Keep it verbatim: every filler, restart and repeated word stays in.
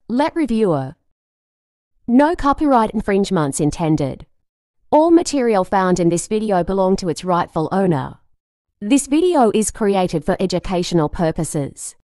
Let reviewer. No copyright infringements intended. All material found in this video belong to its rightful owner. This video is created for educational purposes.